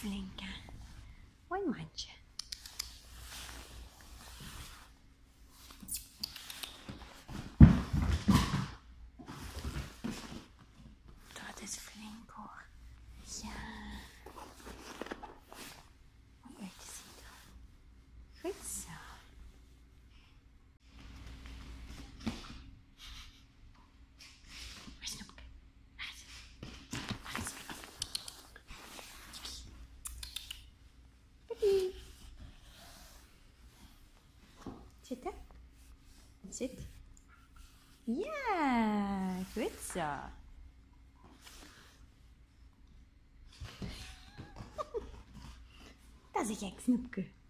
Flinke. Hoi mandje. Dat is flink hoor. Ja. Mooi uit te zien dan. Goed zo. Waar is Snoepke? Waar is het? Waar is het? Pippi. Zitten. Zit. Ja, goed zo. Dat is een gek Snoepke.